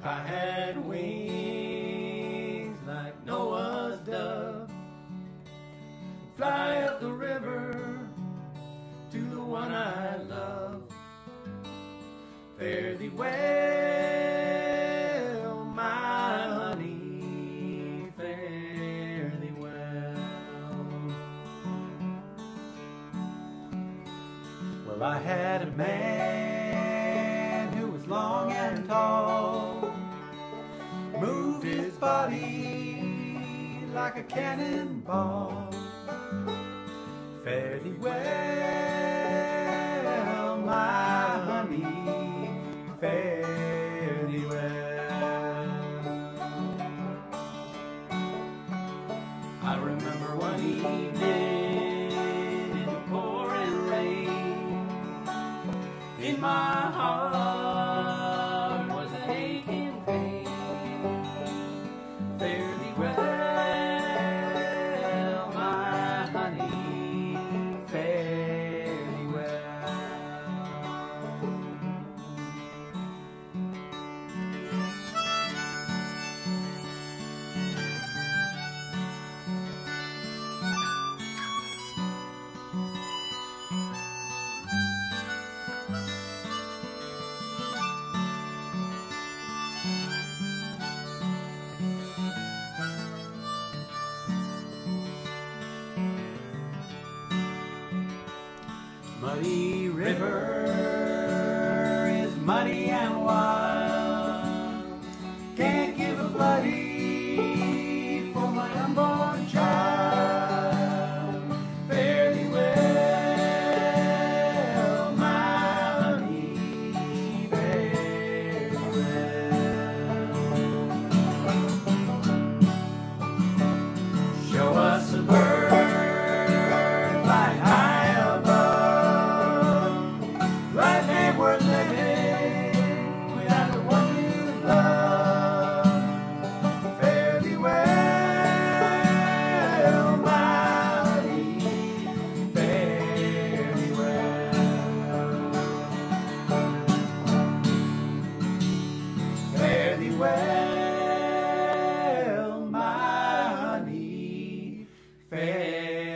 I had wings like Noah's dove, fly up the river to the one I love. Fare thee well, my honey, fare thee well. Well, I had a man who was long and tall, moved his body like a cannonball. Fare thee well, my honey, fare thee well. I remember one evening in the pouring rain, in my heart was an aching pain. Fare thee well, my honey, fare thee well. Muddy river is muddy and wild, can't give a bloody for my unborn child. Fare thee well, my honey, fare thee well. Show us a bird flying high above, life ain't worth living without the one you love. Fare thee well, my honey, fare thee well. Fare thee well, my honey, fare